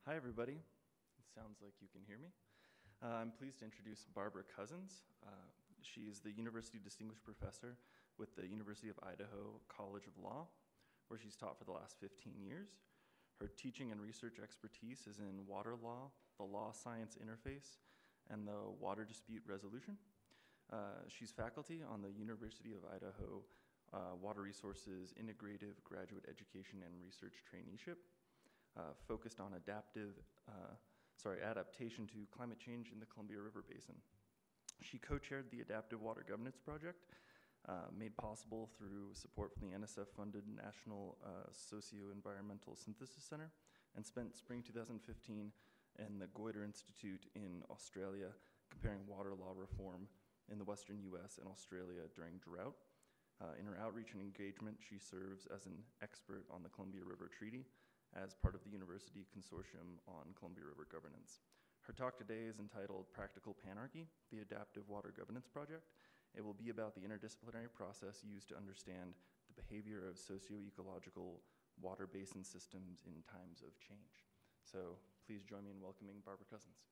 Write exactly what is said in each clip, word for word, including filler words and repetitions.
Hi, everybody. It sounds like you can hear me. Uh, I'm pleased to introduce Barbara Cosens. Uh, she is the University Distinguished Professor with the University of Idaho College of Law, where she's taught for the last fifteen years. Her teaching and research expertise is in water law, the law-science interface, and the water dispute resolution. Uh, she's faculty on the University of Idaho uh, Water Resources Integrative Graduate Education and Research Traineeship, uh, focused on adaptive, uh, sorry, adaptation to climate change in the Columbia River Basin. She co-chaired the Adaptive Water Governance Project, uh, made possible through support from the N S F-funded National uh, Socio-Environmental Synthesis Center, and spent spring two thousand fifteen in the Goiter Institute in Australia, comparing water law reform in the Western U S and Australia during drought. Uh, in her outreach and engagement, she serves as an expert on the Columbia River Treaty as part of the University Consortium on Columbia River Governance. Her talk today is entitled Practical Panarchy, the Adaptive Water Governance Project. It will be about the interdisciplinary process used to understand the behavior of socio-ecological water basin systems in times of change. So please join me in welcoming Barbara Cosens.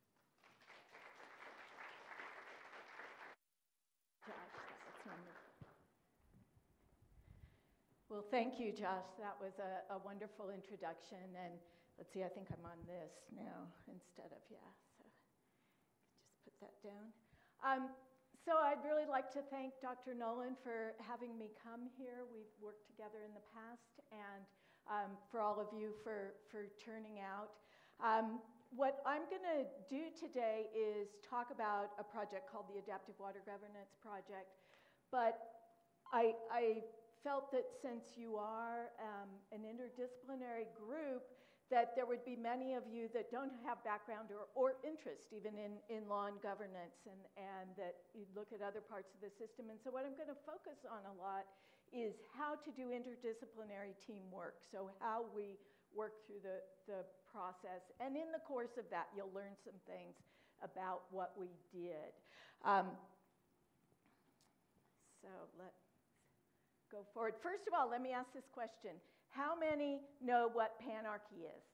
Well, thank you, Josh. That was a, a wonderful introduction. And let's see, I think I'm on this now instead of, yeah. So just put that down. Um, so I'd really like to thank Doctor Nolan for having me come here. We've worked together in the past, and um, for all of you for, for turning out. Um, what I'm going to do today is talk about a project called the Adaptive Water Governance Project. But I, I felt that since you are um, an interdisciplinary group, that there would be many of you that don't have background or, or interest even in, in law and governance, and, and that you'd look at other parts of the system. And so what I'm going to focus on a lot is how to do interdisciplinary teamwork, so how we work through the, the process. And in the course of that, you'll learn some things about what we did. Um, so let's go forward. First of all, let me ask this question. How many know what panarchy is?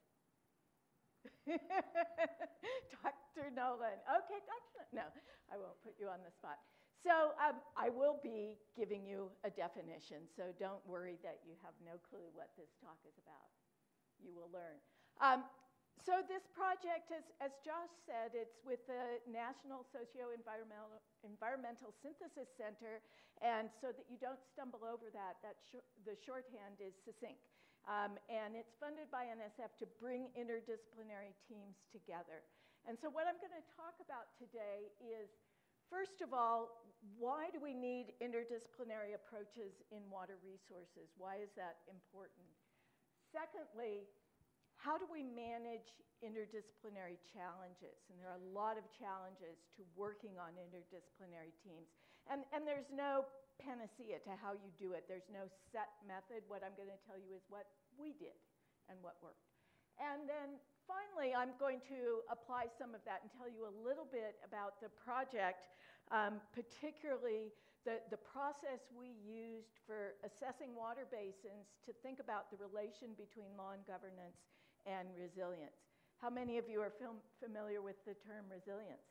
Doctor Nolan. Okay, Doctor No, I won't put you on the spot. So um, I will be giving you a definition, so don't worry that you have no clue what this talk is about. You will learn. Um, so this project, as, as Josh said, it's with the National Socio-Environmental Environmental Synthesis Center, and so that you don't stumble over that, that sh the shorthand is succinct. Um, and it's funded by N S F to bring interdisciplinary teams together. And so what I'm going to talk about today is, first of all, why do we need interdisciplinary approaches in water resources? Why is that important? Secondly, how do we manage interdisciplinary challenges? And there are a lot of challenges to working on interdisciplinary teams. And, and there's no panacea to how you do it. There's no set method. What I'm going to tell you is what we did and what worked. And then finally, I'm going to apply some of that and tell you a little bit about the project, um, particularly the, the process we used for assessing water basins to think about the relation between law and governance and resilience. How many of you are fam familiar with the term resilience?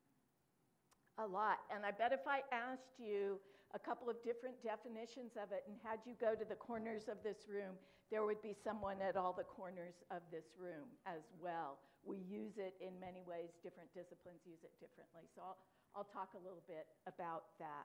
A lot. And I bet if I asked you a couple of different definitions of it and had you go to the corners of this room, there would be someone at all the corners of this room as well. We use it in many ways. Different disciplines use it differently. So I'll, I'll talk a little bit about that.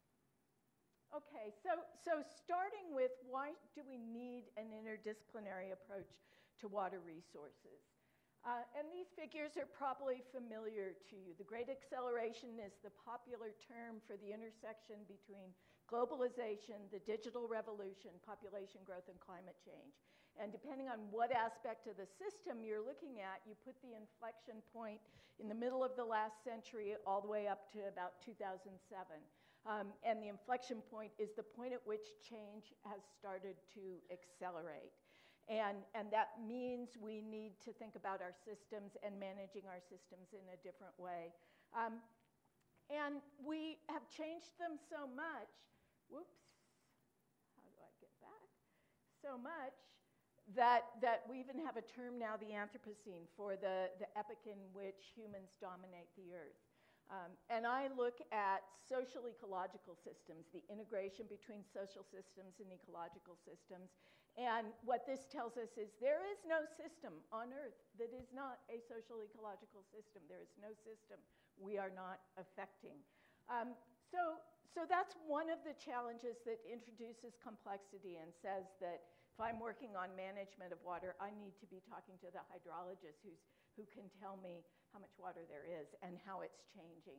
Okay, so, so starting with why do we need an interdisciplinary approach to water resources? Uh, and these figures are probably familiar to you. The Great Acceleration is the popular term for the intersection between globalization, the digital revolution, population growth, and climate change. And depending on what aspect of the system you're looking at, you put the inflection point in the middle of the last century all the way up to about two thousand seven. Um, and the inflection point is the point at which change has started to accelerate. And, and that means we need to think about our systems and managing our systems in a different way. Um, and we have changed them so much, whoops, how do I get back? So much that, that we even have a term now, the Anthropocene, for the, the epoch in which humans dominate the earth. Um, and I look at social ecological systems, the integration between social systems and ecological systems. And what this tells us is there is no system on earth that is not a social ecological system. There is no system we are not affecting. Um, so, so that's one of the challenges that introduces complexity and says that if I'm working on management of water, I need to be talking to the hydrologist who's, who can tell me how much water there is and how it's changing.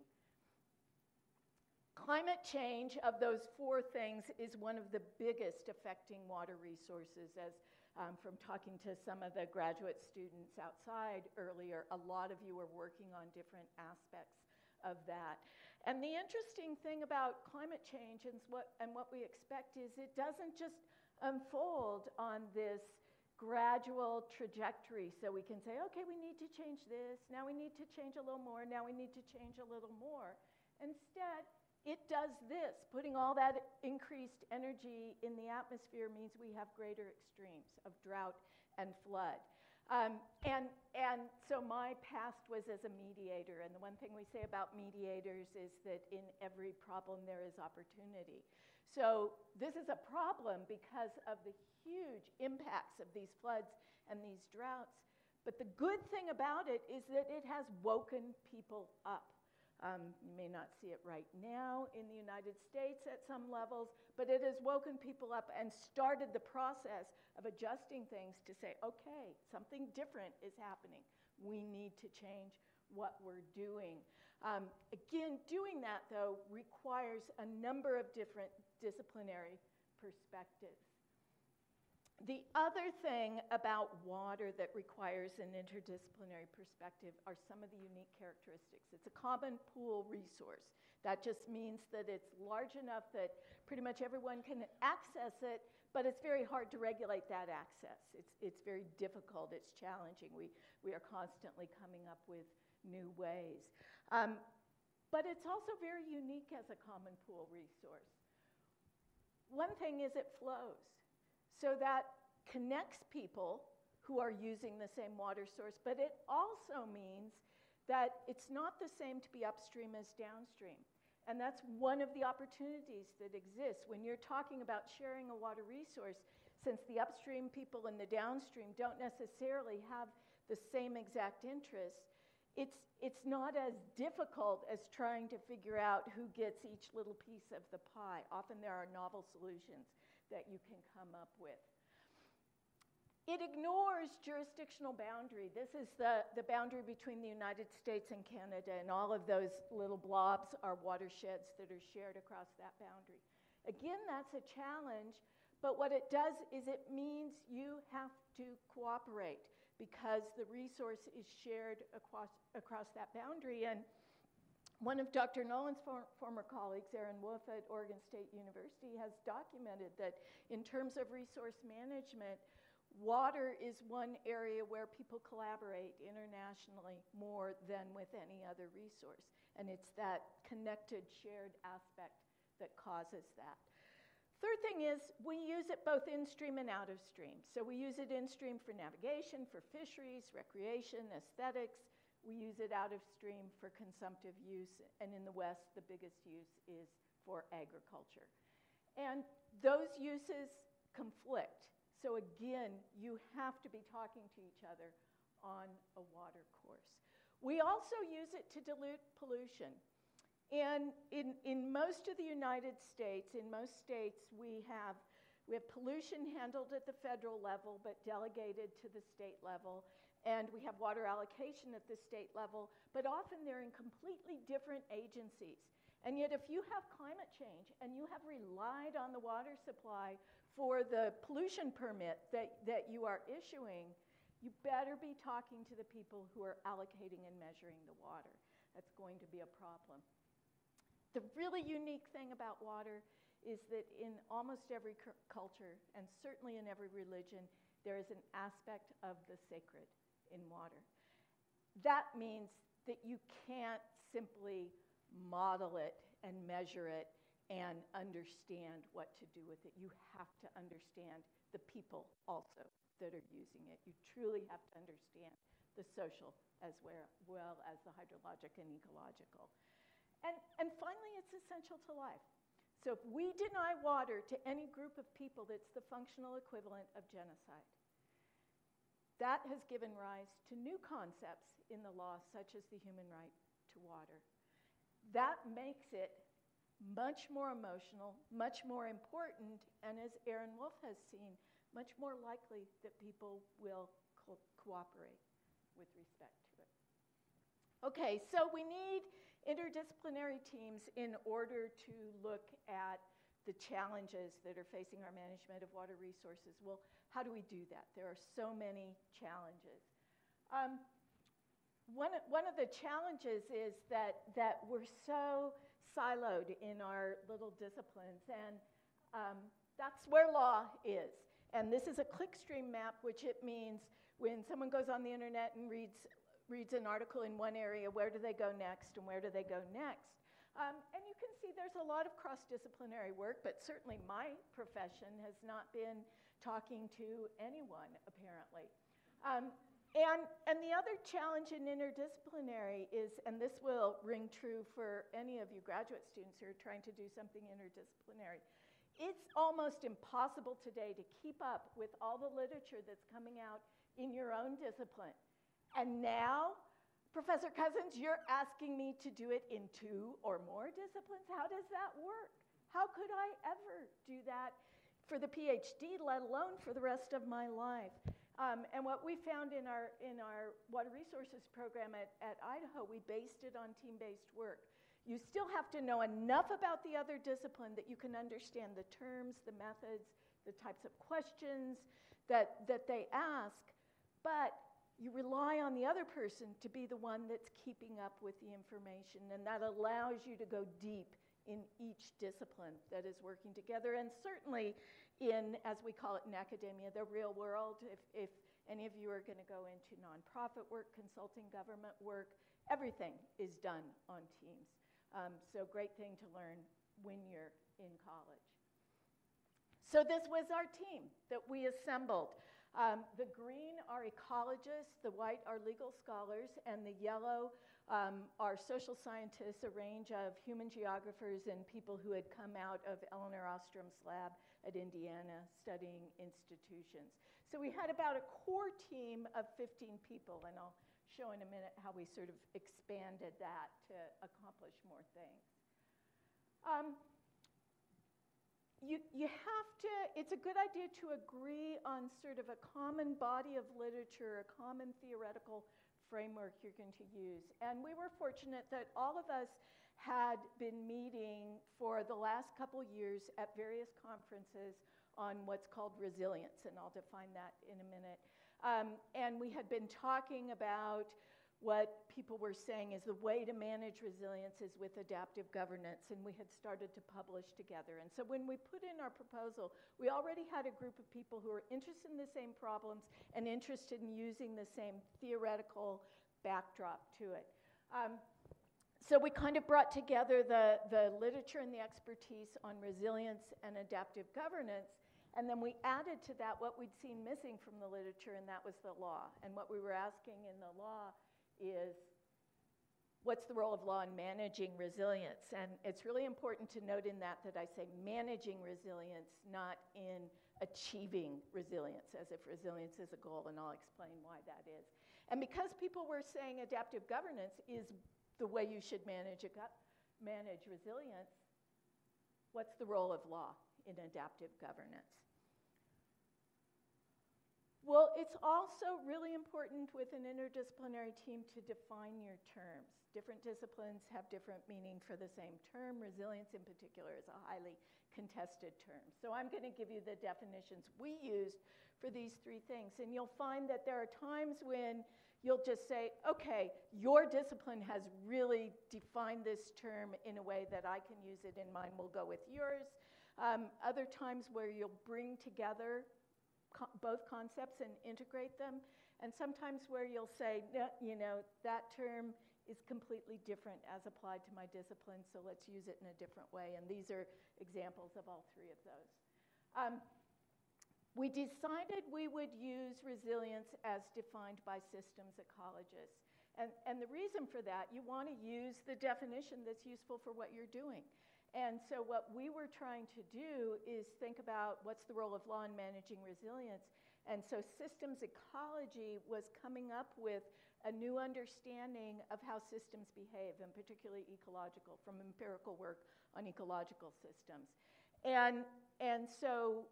Climate change, of those four things, is one of the biggest affecting water resources. As um, from talking to some of the graduate students outside earlier, a lot of you are working on different aspects of that. And the interesting thing about climate change and what, and what we expect is it doesn't just unfold on this gradual trajectory. So we can say, okay, we need to change this. Now we need to change a little more. Now we need to change a little more. Instead, it does this. Putting all that increased energy in the atmosphere means we have greater extremes of drought and flood. Um, and, and so my past was as a mediator. And the one thing we say about mediators is that in every problem there is opportunity. So this is a problem because of the huge impacts of these floods and these droughts. But the good thing about it is that it has woken people up. Um, you may not see it right now in the United States at some levels, but it has woken people up and started the process of adjusting things to say, okay, something different is happening. We need to change what we're doing. Um, again, doing that, though, requires a number of different disciplinary perspectives. The other thing about water that requires an interdisciplinary perspective are some of the unique characteristics. It's a common pool resource. That just means that it's large enough that pretty much everyone can access it, but it's very hard to regulate that access. It's, it's very difficult. It's challenging. We, we are constantly coming up with new ways. Um, but it's also very unique as a common pool resource. One thing is it flows. So that connects people who are using the same water source, but it also means that it's not the same to be upstream as downstream. And that's one of the opportunities that exists. When you're talking about sharing a water resource, since the upstream people and the downstream don't necessarily have the same exact interests, it's, it's not as difficult as trying to figure out who gets each little piece of the pie. Often there are novel solutions that you can come up with. It ignores jurisdictional boundary. This is the, the boundary between the United States and Canada, and all of those little blobs are watersheds that are shared across that boundary. Again, that's a challenge, but what it does is it means you have to cooperate because the resource is shared across, across that boundary. And one of Doctor Nolan's for, former colleagues, Aaron Wolf at Oregon State University, has documented that in terms of resource management, water is one area where people collaborate internationally more than with any other resource. And it's that connected, shared aspect that causes that. Third thing is we use it both in-stream and out-of-stream. So we use it in-stream for navigation, for fisheries, recreation, aesthetics. We use it out of stream for consumptive use, and in the West, the biggest use is for agriculture. And those uses conflict. So again, you have to be talking to each other on a water course. We also use it to dilute pollution. And in, in most of the United States, in most states, we have, we have pollution handled at the federal level, but delegated to the state level. And we have water allocation at the state level, but often they're in completely different agencies. And yet if you have climate change and you have relied on the water supply for the pollution permit that, that you are issuing, you better be talking to the people who are allocating and measuring the water. That's going to be a problem. The really unique thing about water is that in almost every culture, and certainly in every religion, there is an aspect of the sacred in water. That means that you can't simply model it and measure it and understand what to do with it. You have to understand the people also that are using it. You truly have to understand the social as well, well as the hydrologic and ecological. And, and finally, it's essential to life. So if we deny water to any group of people, that's the functional equivalent of genocide. That has given rise to new concepts in the law, such as the human right to water. That makes it much more emotional, much more important, and as Aaron Wolf has seen, much more likely that people will co cooperate with respect to it. Okay, so we need interdisciplinary teams in order to look at the challenges that are facing our management of water resources. Well, how do we do that? There are so many challenges. Um, one, one of the challenges is that, that we're so siloed in our little disciplines, and um, that's where law is. And this is a clickstream map, which it means when someone goes on the internet and reads, reads an article in one area, where do they go next and where do they go next? Um, and you can see there's a lot of cross-disciplinary work, but certainly my profession has not been talking to anyone, apparently. Um, and, and the other challenge in interdisciplinary is, and this will ring true for any of you graduate students who are trying to do something interdisciplinary, it's almost impossible today to keep up with all the literature that's coming out in your own discipline. And now, Professor Cosens, you're asking me to do it in two or more disciplines? How does that work? How could I ever do that for the PhD, let alone for the rest of my life? Um, and what we found in our, in our water resources program at, at Idaho, we based it on team-based work. You still have to know enough about the other discipline that you can understand the terms, the methods, the types of questions that, that they ask, but you rely on the other person to be the one that's keeping up with the information, and that allows you to go deep in each discipline that is working together, and certainly in, as we call it in academia, the real world. If, if any of you are going to go into nonprofit work, consulting government work, everything is done on teams. Um, so great thing to learn when you're in college. So this was our team that we assembled. Um, the green are ecologists, the white are legal scholars, and the yellow um, are social scientists, a range of human geographers and people who had come out of Eleanor Ostrom's lab at Indiana studying institutions. So we had about a core team of fifteen people, and I'll show in a minute how we sort of expanded that to accomplish more things. Um, You, you have to, it's a good idea to agree on sort of a common body of literature, a common theoretical framework you're going to use. And we were fortunate that all of us had been meeting for the last couple years at various conferences on what's called resilience, and I'll define that in a minute. Um, and we had been talking about what people were saying is the way to manage resilience is with adaptive governance, and we had started to publish together. And so when we put in our proposal, we already had a group of people who were interested in the same problems and interested in using the same theoretical backdrop to it. Um, so we kind of brought together the, the literature and the expertise on resilience and adaptive governance, and then we added to that what we'd seen missing from the literature, and that was the law. And what we were asking in the law is, what's the role of law in managing resilience? And it's really important to note in that that I say managing resilience, not in achieving resilience, as if resilience is a goal, and I'll explain why that is. And because people were saying adaptive governance is the way you should manage, a manage resilience, what's the role of law in adaptive governance? Well, it's also really important with an interdisciplinary team to define your terms. Different disciplines have different meaning for the same term. Resilience in particular is a highly contested term. So I'm going to give you the definitions we used for these three things. And you'll find that there are times when you'll just say, okay, your discipline has really defined this term in a way that I can use it in mine, we'll go with yours. Um, other times where you'll bring together Co both concepts and integrate them, and sometimes where you'll say, no, you know, that term is completely different as applied to my discipline, so let's use it in a different way, and these are examples of all three of those. Um, we decided we would use resilience as defined by systems ecologists. And, and the reason for that, you want to use the definition that's useful for what you're doing. And so what we were trying to do is think about what's the role of law in managing resilience. And so systems ecology was coming up with a new understanding of how systems behave, and particularly ecological, from empirical work on ecological systems. And, and so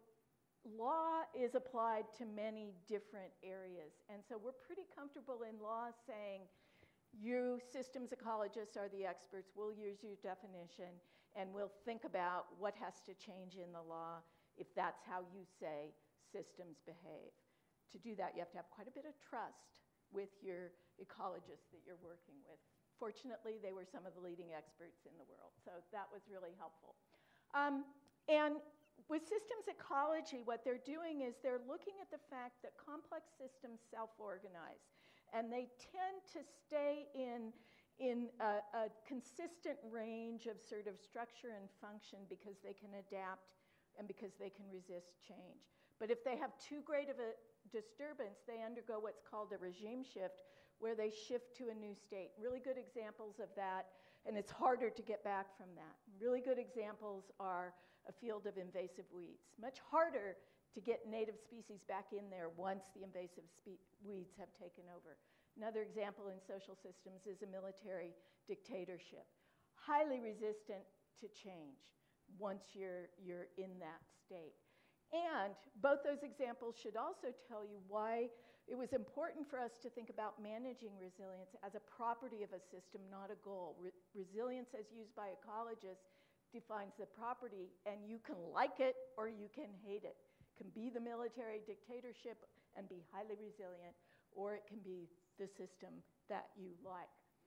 law is applied to many different areas. And so we're pretty comfortable in law saying, you systems ecologists are the experts, we'll use your definition, and we'll think about what has to change in the law if that's how you say systems behave. To do that, you have to have quite a bit of trust with your ecologists that you're working with. Fortunately, they were some of the leading experts in the world, so that was really helpful. Um, and with systems ecology, what they're doing is they're looking at the fact that complex systems self-organize, and they tend to stay in in a, a consistent range of sort of structure and function because they can adapt and because they can resist change. But if they have too great of a disturbance, they undergo what's called a regime shift, where they shift to a new state. Really good examples of that, and it's harder to get back from that. Really good examples are a field of invasive weeds. Much harder to get native species back in there once the invasive weeds have taken over. Another example in social systems is a military dictatorship. Highly resistant to change once you're, you're in that state. And both those examples should also tell you why it was important for us to think about managing resilience as a property of a system, not a goal. Re- resilience, as used by ecologists, defines the property, and you can like it or you can hate it. It can be the military dictatorship and be highly resilient, or it can be the system that you like.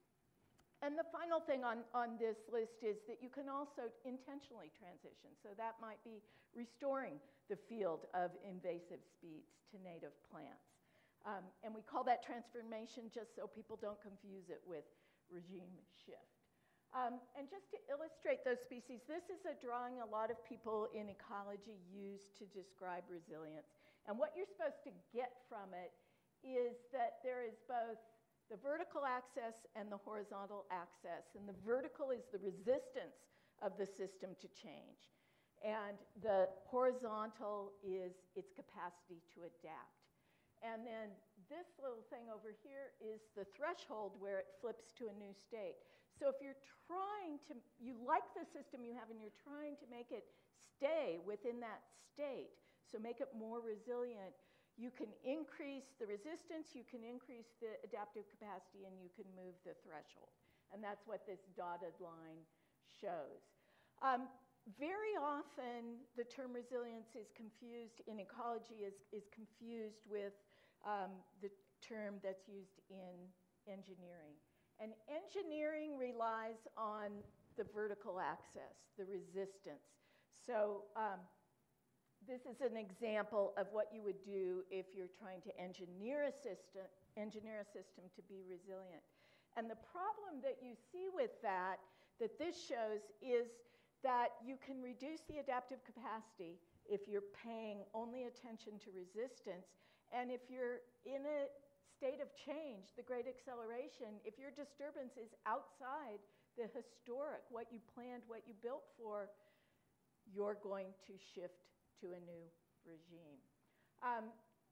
And the final thing on, on this list is that you can also intentionally transition. So that might be restoring the field of invasive species to native plants. Um, and we call that transformation just so people don't confuse it with regime shift. Um, and just to illustrate those species, this is a drawing a lot of people in ecology use to describe resilience. And what you're supposed to get from it is that there is both the vertical axis and the horizontal axis. And the vertical is the resistance of the system to change. And the horizontal is its capacity to adapt. And then this little thing over here is the threshold where it flips to a new state. So if you're trying to, you like the system you have and you're trying to make it stay within that state, so make it more resilient, you can increase the resistance, you can increase the adaptive capacity, and you can move the threshold. And that's what this dotted line shows. Um, very often, the term resilience is confused in ecology, is, is confused with um, the term that's used in engineering. And engineering relies on the vertical axis, the resistance. So um, this is an example of what you would do if you're trying to engineer a system, engineer a system to be resilient. And the problem that you see with that, that this shows, is that you can reduce the adaptive capacity if you're paying only attention to resistance. And if you're in a state of change, the great acceleration, if your disturbance is outside the historic, what you planned, what you built for, you're going to shift to a new regime. Um,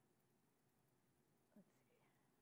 let's see.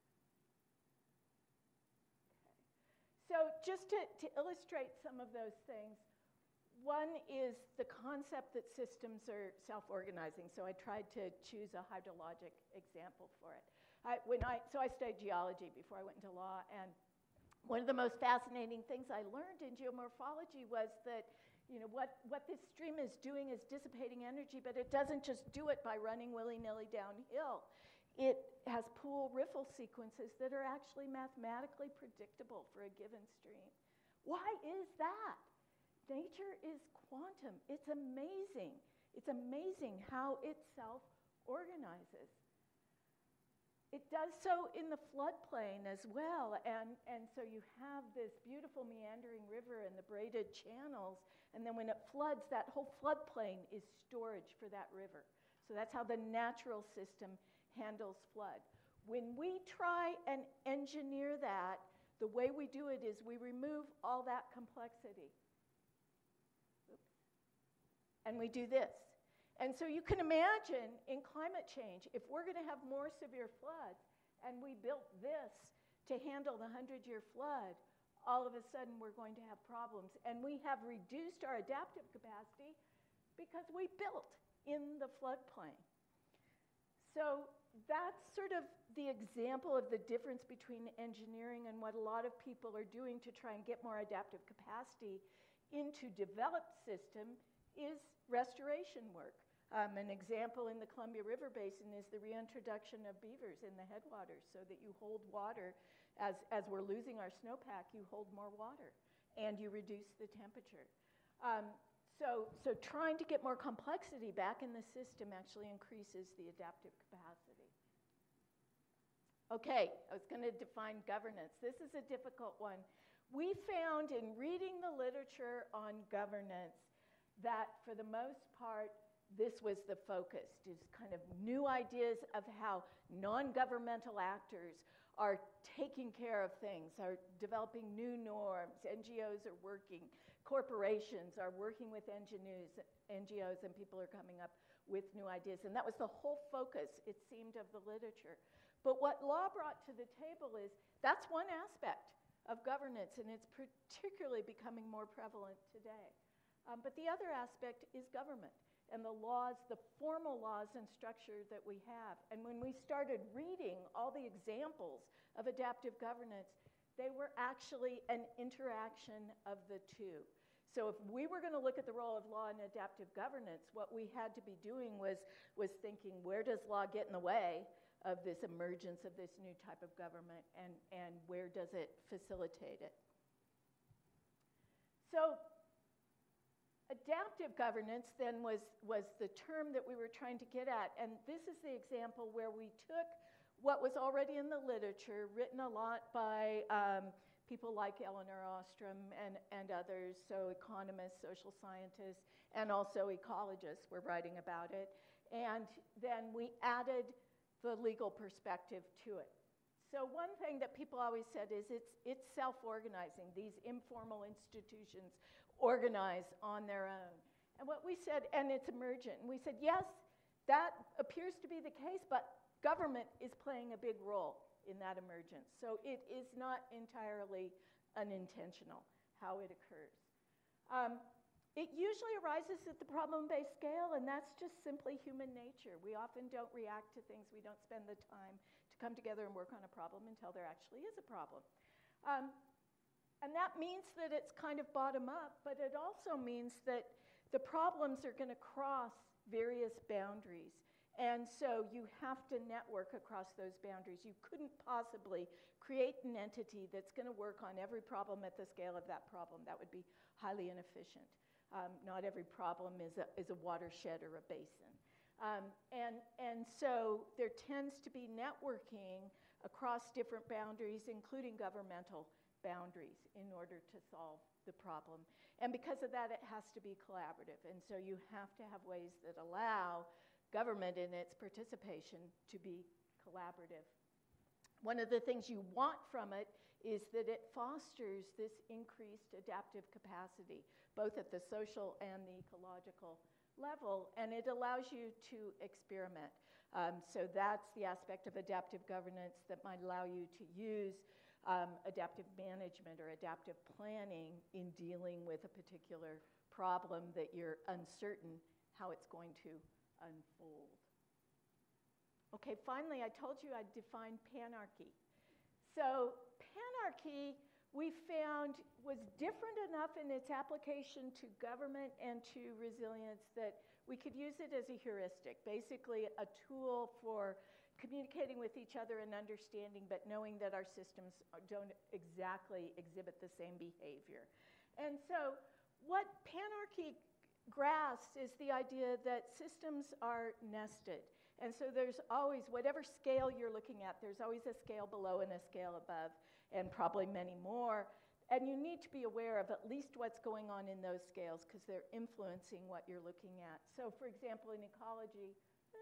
Okay. So just to, to illustrate some of those things, one is the concept that systems are self-organizing. So I tried to choose a hydrologic example for it. I, when I, so I studied geology before I went into law, and one of the most fascinating things I learned in geomorphology was that, you know, what, what this stream is doing is dissipating energy, but it doesn't just do it by running willy-nilly downhill. It has pool riffle sequences that are actually mathematically predictable for a given stream. Why is that? Nature is quantum. It's amazing. It's amazing how it self-organizes. It does so in the floodplain as well, and, and so you have this beautiful meandering river and the braided channels, and then when it floods, that whole floodplain is storage for that river. So that's how the natural system handles flood. When we try and engineer that, the way we do it is we remove all that complexity. Oops. And we do this. And so you can imagine in climate change, if we're going to have more severe floods, and we built this to handle the hundred-year flood, all of a sudden we're going to have problems. And we have reduced our adaptive capacity because we built in the floodplain. So that's sort of the example of the difference between engineering and what a lot of people are doing to try and get more adaptive capacity into developed system is restoration work. Um, an example in the Columbia River Basin is the reintroduction of beavers in the headwaters so that you hold water. As, as we're losing our snowpack, you hold more water and you reduce the temperature. Um, so, so trying to get more complexity back in the system actually increases the adaptive capacity. Okay, I was going to define governance. This is a difficult one. We found in reading the literature on governance that for the most part, this was the focus, is kind of new ideas of how non-governmental actors are taking care of things, are developing new norms. N G Os are working, corporations are working with N G Os, and people are coming up with new ideas. And that was the whole focus, it seemed, of the literature. But what law brought to the table is that's one aspect of governance, and it's particularly becoming more prevalent today. Um, but the other aspect is government and the laws, the formal laws and structure that we have. And when we started reading all the examples of adaptive governance, they were actually an interaction of the two. So if we were going to look at the role of law in adaptive governance, what we had to be doing was, was thinking, where does law get in the way of this emergence of this new type of government, and, and where does it facilitate it? So adaptive governance then was, was the term that we were trying to get at. And this is the example where we took what was already in the literature, written a lot by um, people like Eleanor Ostrom and, and others, so economists, social scientists, and also ecologists were writing about it. And then we added the legal perspective to it. So one thing that people always said is it's, it's self-organizing. These informal institutions organize on their own. And what we said, and it's emergent, and we said, yes, that appears to be the case, but government is playing a big role in that emergence. So it is not entirely unintentional how it occurs. Um, it usually arises at the problem-based scale, and that's just simply human nature. We often don't react to things. We don't spend the time to come together and work on a problem until there actually is a problem. Um, and that means that it's kind of bottom up, but it also means that the problems are going to cross various boundaries. And so you have to network across those boundaries. You couldn't possibly create an entity that's going to work on every problem at the scale of that problem. That would be highly inefficient. Um, not every problem is a, is a watershed or a basin. Um, and, and so there tends to be networking across different boundaries, including governmental boundaries, in order to solve the problem. And because of that, it has to be collaborative. And so you have to have ways that allow government in its participation to be collaborative. One of the things you want from it is that it fosters this increased adaptive capacity, both at the social and the ecological level, and it allows you to experiment. Um, so that's the aspect of adaptive governance that might allow you to use um, adaptive management or adaptive planning in dealing with a particular problem that you're uncertain how it's going to unfold. Okay, finally, I told you I'd define panarchy. So panarchy, we found, was different enough in its application to government and to resilience that we could use it as a heuristic, basically a tool for communicating with each other and understanding, but knowing that our systems don't exactly exhibit the same behavior. And so what panarchy grasps is the idea that systems are nested. And so there's always, whatever scale you're looking at, there's always a scale below and a scale above, and probably many more. And you need to be aware of at least what's going on in those scales, because they're influencing what you're looking at. So for example, in ecology, eh,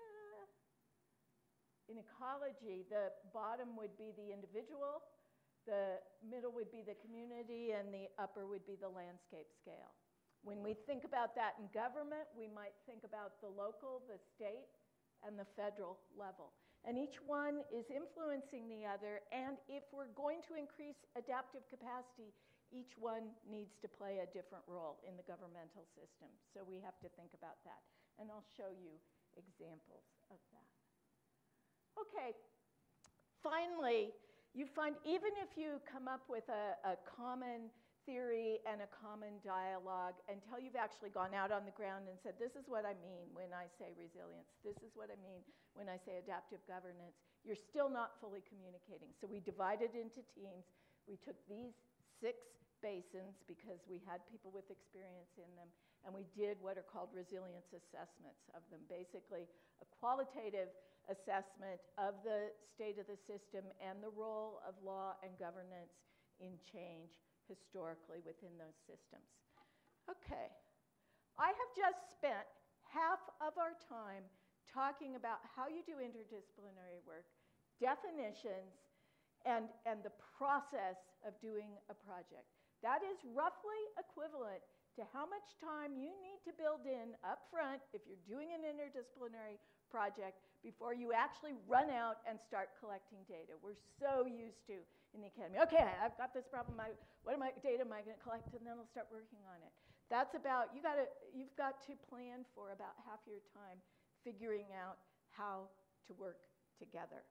in ecology, the bottom would be the individual, the middle would be the community, and the upper would be the landscape scale. When we think about that in government, we might think about the local, the state, and the federal level. And each one is influencing the other, and if we're going to increase adaptive capacity, each one needs to play a different role in the governmental system. So we have to think about that. And I'll show you examples of that. Okay, finally, you find even if you come up with a, a common theory and a common dialogue until you've actually gone out on the ground and said, this is what I mean when I say resilience, this is what I mean when I say adaptive governance, you're still not fully communicating. So we divided into teams. We took these six basins because we had people with experience in them, and we did what are called resilience assessments of them, basically a qualitative assessment of the state of the system and the role of law and governance in change historically within those systems. Okay, I have just spent half of our time talking about how you do interdisciplinary work, definitions, and, and the process of doing a project. That is roughly equivalent to how much time you need to build in up front if you're doing an interdisciplinary project before you actually run out and start collecting data. We're so used to in the academy. Okay, I've got this problem. I, what am I, data am I going to collect? And then I'll start working on it. That's about, you gotta, you've got to plan for about half your time figuring out how to work together.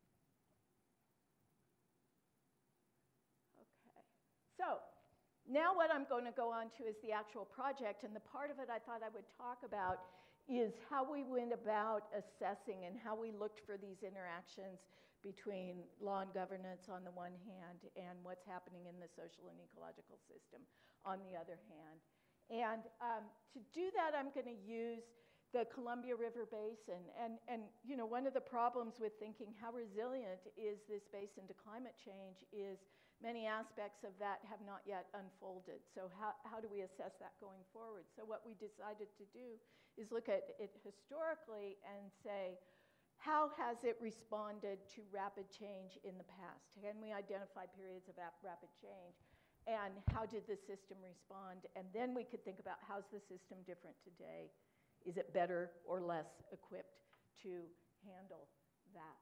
Okay, so now what I'm going to go on to is the actual project, and the part of it I thought I would talk about is how we went about assessing and how we looked for these interactions between law and governance on the one hand and what's happening in the social and ecological system on the other hand. And um, to do that, I'm going to use the Columbia River Basin. And, and you know, one of the problems with thinking how resilient is this basin to climate change is many aspects of that have not yet unfolded. So how, how do we assess that going forward? So what we decided to do is look at it historically and say, how has it responded to rapid change in the past? Can we identify periods of rapid change? And how did the system respond? And then we could think about, how's the system different today? Is it better or less equipped to handle that?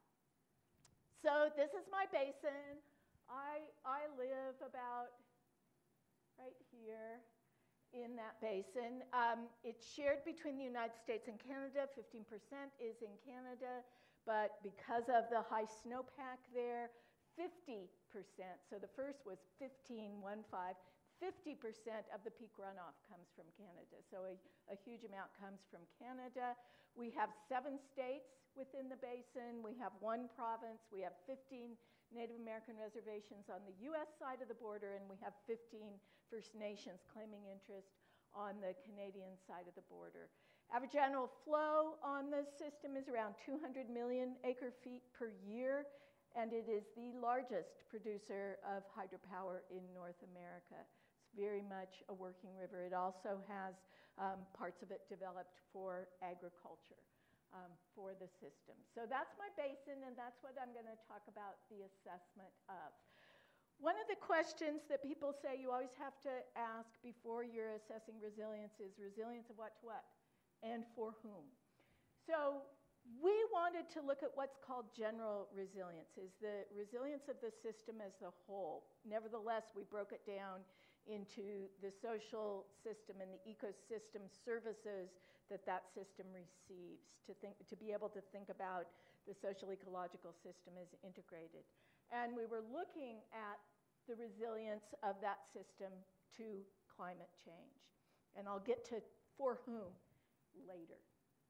So this is my basin. I, I live about right here in that basin. Um, it's shared between the United States and Canada. fifteen percent is in Canada, but because of the high snowpack there, fifty percent, so the first was fifteen, one five, fifty percent of the peak runoff comes from Canada. So a, a huge amount comes from Canada. We have seven states within the basin. We have one province. We have fifteen Native American reservations on the U S side of the border, and we have fifteen First Nations claiming interest on the Canadian side of the border. Average annual flow on the system is around two hundred million acre feet per year, and it is the largest producer of hydropower in North America. It's very much a working river. It also has um, parts of it developed for agriculture. Um, for the system. So that's my basin, and that's what I'm going to talk about the assessment of. One of the questions that people say you always have to ask before you're assessing resilience is resilience of what to what and for whom. So we wanted to look at what's called general resilience, is the resilience of the system as a whole. Nevertheless, we broke it down into the social system and the ecosystem services that that system receives, to think, to be able to think about the social ecological system as integrated. And we were looking at the resilience of that system to climate change. And I'll get to for whom later.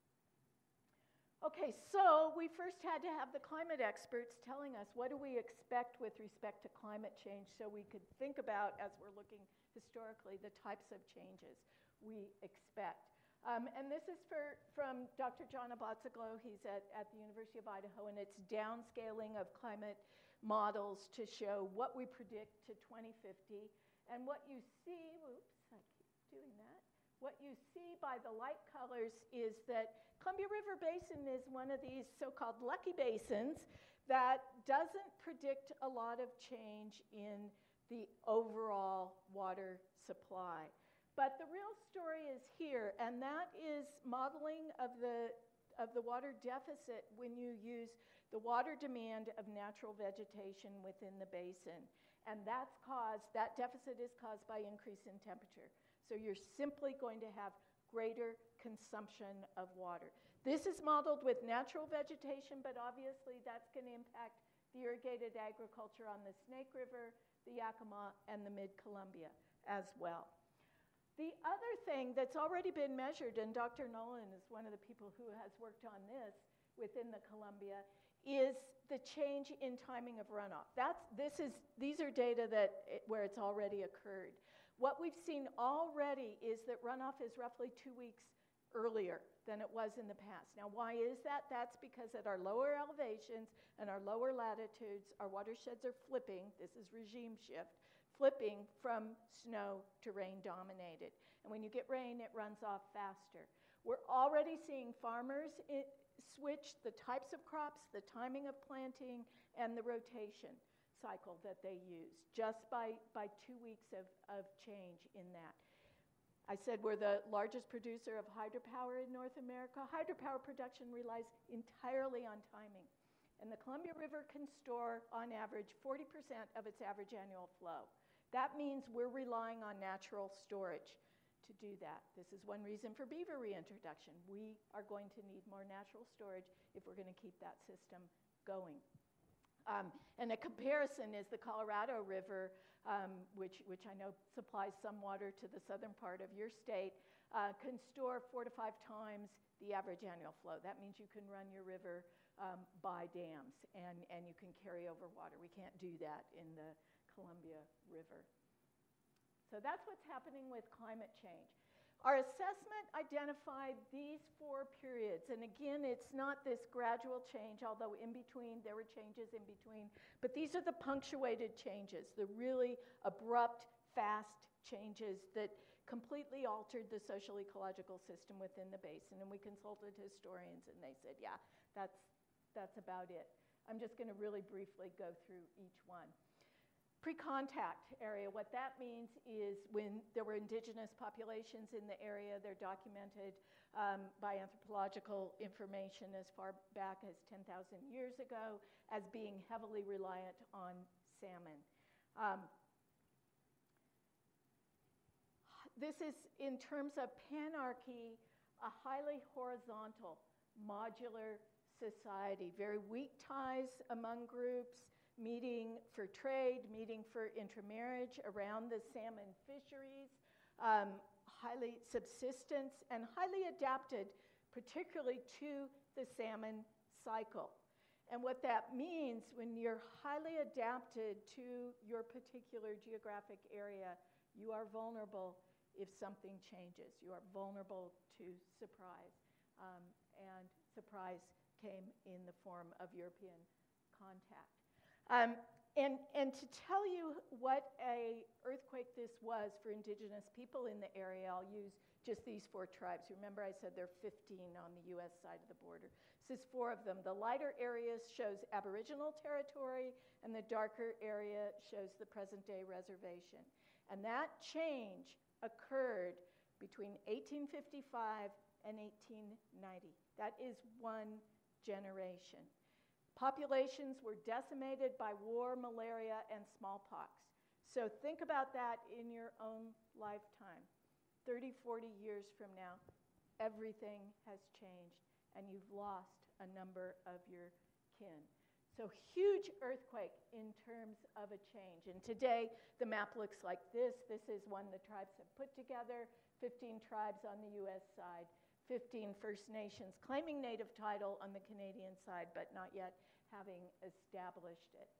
Okay, so we first had to have the climate experts telling us what do we expect with respect to climate change, so we could think about, as we're looking historically, the types of changes we expect. Um, and this is for, from Doctor John Abatzaglo. He's at, at the University of Idaho, and it's downscaling of climate models to show what we predict to twenty fifty. And what you see, oops, I keep doing that. what you see by the light colors is that Columbia River Basin is one of these so-called lucky basins that doesn't predict a lot of change in the overall water supply. But the real story is here, and that is modeling of the, of the water deficit when you use the water demand of natural vegetation within the basin. And that's caused, that deficit is caused by increase in temperature. So you're simply going to have greater consumption of water. This is modeled with natural vegetation, but obviously that's going to impact the irrigated agriculture on the Snake River, the Yakima, and the mid-Columbia as well. The other thing that's already been measured, and Doctor Nolan is one of the people who has worked on this within the Columbia, is the change in timing of runoff. That's, this is, these are data that it, where it's already occurred. What we've seen already is that runoff is roughly two weeks earlier than it was in the past. Now, why is that? That's because at our lower elevations and our lower latitudes, our watersheds are flipping, this is regime shift, flipping from snow to rain dominated. And when you get rain, it runs off faster. We're already seeing farmers it, switch the types of crops, the timing of planting, and the rotation cycle that they use just by, by two weeks of, of change in that. I said we're the largest producer of hydropower in North America. Hydropower production relies entirely on timing. And the Columbia River can store, on average, forty percent of its average annual flow. That means we're relying on natural storage to do that. This is one reason for beaver reintroduction. We are going to need more natural storage if we're going to keep that system going. Um, and a comparison is the Colorado River, um, which, which I know supplies some water to the southern part of your state, uh, can store four to five times the average annual flow. That means you can run your river um, by dams, and, and you can carry over water. We can't do that in the Columbia River. So that's what's happening with climate change. Our assessment identified these four periods, and again, it's not this gradual change, although in between, there were changes in between, but these are the punctuated changes, the really abrupt, fast changes that completely altered the social ecological system within the basin, and we consulted historians, and they said, yeah, that's, that's about it. I'm just gonna really briefly go through each one. Pre-contact area, what that means is when there were indigenous populations in the area, they're documented um, by anthropological information as far back as ten thousand years ago as being heavily reliant on salmon. Um, this is, in terms of panarchy, a highly horizontal, modular society, very weak ties among groups, meeting for trade, meeting for intermarriage around the salmon fisheries, um, highly subsistence, and highly adapted, particularly to the salmon cycle. And what that means, when you're highly adapted to your particular geographic area, you are vulnerable if something changes. You are vulnerable to surprise. Um, and surprise came in the form of European contact. Um, and, and to tell you what a earthquake this was for indigenous people in the area, I'll use just these four tribes. Remember I said there are fifteen on the U S side of the border. This is four of them. The lighter area shows Aboriginal territory, and the darker area shows the present-day reservation. And that change occurred between eighteen fifty-five and eighteen ninety. That is one generation. Populations were decimated by war, malaria, and smallpox. So think about that in your own lifetime. thirty, forty years from now, everything has changed, and you've lost a number of your kin. So huge earthquake in terms of a change. And today, the map looks like this. This is one the tribes have put together, fifteen tribes on the U S side, fifteen First Nations claiming native title on the Canadian side, but not yet having established it.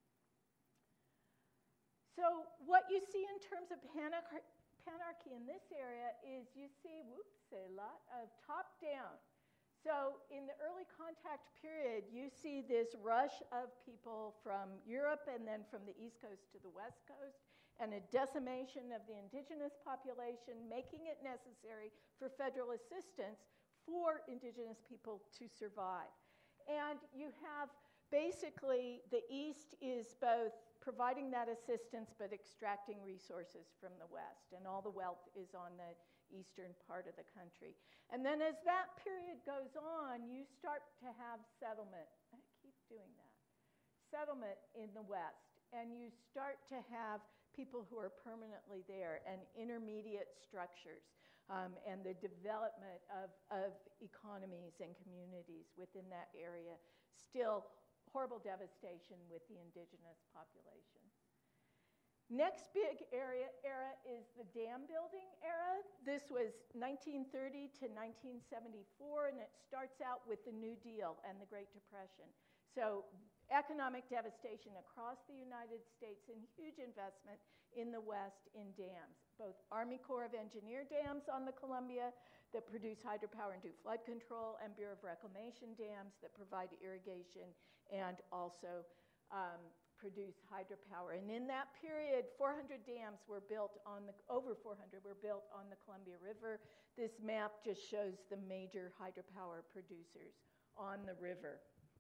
So what you see in terms of panarchy, panarchy in this area is you see, whoops, a lot of top-down. So in the early contact period, you see this rush of people from Europe and then from the East Coast to the West Coast. and a decimation of the indigenous population, making it necessary for federal assistance for indigenous people to survive. And you have basically the East is both providing that assistance but extracting resources from the West, and all the wealth is on the eastern part of the country. And then as that period goes on, you start to have settlement. I keep doing that. Settlement in the West, and you start to have people who are permanently there and intermediate structures, um, and the development of, of economies and communities within that area. Still horrible devastation with the indigenous population. Next big area, era is the dam building era. This was nineteen thirty to nineteen seventy-four, and it starts out with the New Deal and the Great Depression. So economic devastation across the United States and huge investment in the West in dams, both Army Corps of Engineer dams on the Columbia that produce hydropower and do flood control, and Bureau of Reclamation dams that provide irrigation and also um, produce hydropower. And in that period, four hundred dams were built on the, over four hundred were built on the Columbia River. This map just shows the major hydropower producers on the river.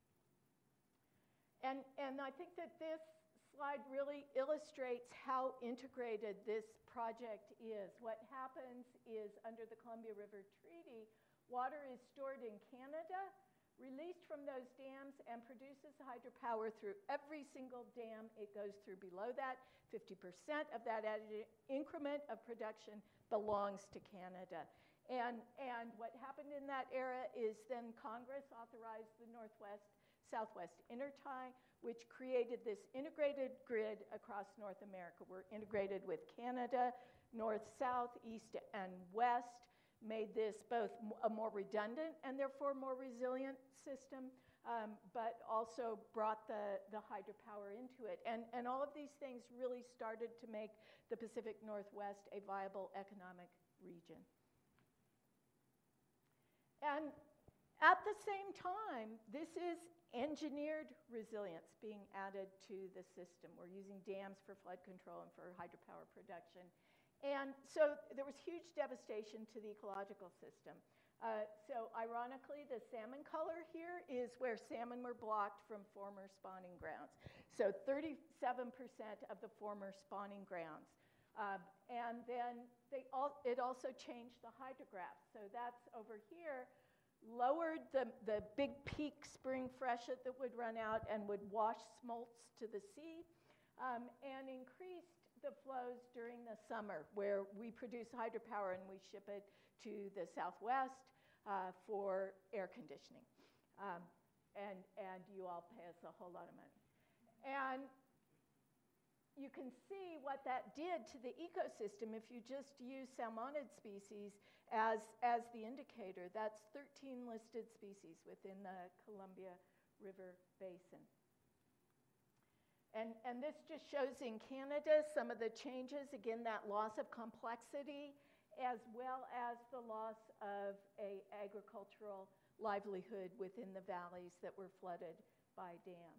And, and I think that this slide really illustrates how integrated this project is. What happens is under the Columbia River Treaty, water is stored in Canada, released from those dams, and produces hydropower through every single dam it goes through below that. fifty percent of that added increment of production belongs to Canada. And, and what happened in that era is then Congress authorized the Northwest Southwest Intertie, which created this integrated grid across North America. We're integrated with Canada, north, south, east, and west, made this both a more redundant and therefore more resilient system, um, but also brought the, the hydropower into it. And, and all of these things really started to make the Pacific Northwest a viable economic region. And at the same time, this is engineered resilience being added to the system. We're using dams for flood control and for hydropower production. And so there was huge devastation to the ecological system. Uh, so ironically, the salmon color here is where salmon were blocked from former spawning grounds. So thirty-seven percent of the former spawning grounds. Uh, and then they all, it also changed the hydrographs. So that's over here, lowered the, the big peak spring freshet that would run out and would wash smolts to the sea, um, and increased the flows during the summer, where we produce hydropower and we ship it to the Southwest uh, for air conditioning. Um, and, and you all pay us a whole lot of money. And you can see what that did to the ecosystem if you just use salmonid species as, as the indicator. That's thirteen listed species within the Columbia River Basin. And, and this just shows in Canada some of the changes, again, that loss of complexity, as well as the loss of an agricultural livelihood within the valleys that were flooded by dams.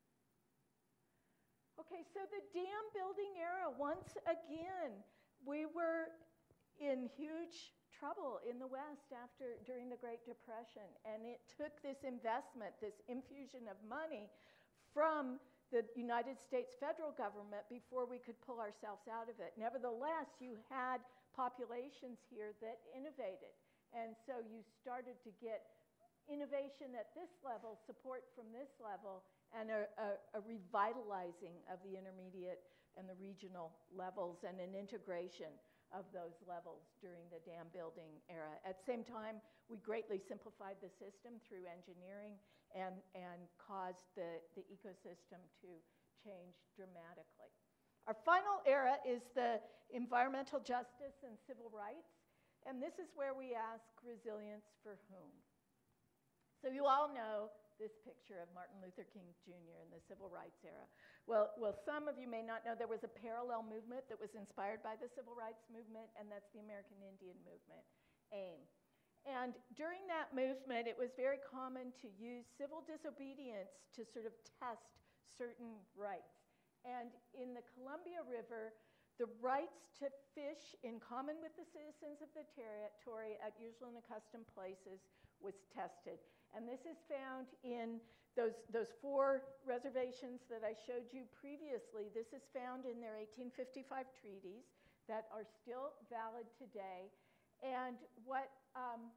Okay, so the dam building era, once again, we were in huge trouble in the West after, during the Great Depression, and it took this investment, this infusion of money from the United States federal government before we could pull ourselves out of it. Nevertheless, you had populations here that innovated, and so you started to get innovation at this level, support from this level, and a, a, a revitalizing of the intermediate and the regional levels, and an integration of those levels during the dam building era. At the same time, we greatly simplified the system through engineering and, and caused the, the ecosystem to change dramatically. Our final era is the environmental justice and civil rights, and this is where we ask resilience for whom? So you all know this picture of Martin Luther King Junior in the civil rights era. Well, well, some of you may not know there was a parallel movement that was inspired by the civil rights movement, and that's the American Indian movement, AIM. And during that movement, it was very common to use civil disobedience to sort of test certain rights. And in the Columbia River, the rights to fish in common with the citizens of the territory at usual and accustomed places was tested. And this is found in those, those four reservations that I showed you previously. This is found in their eighteen fifty-five treaties that are still valid today. And what um,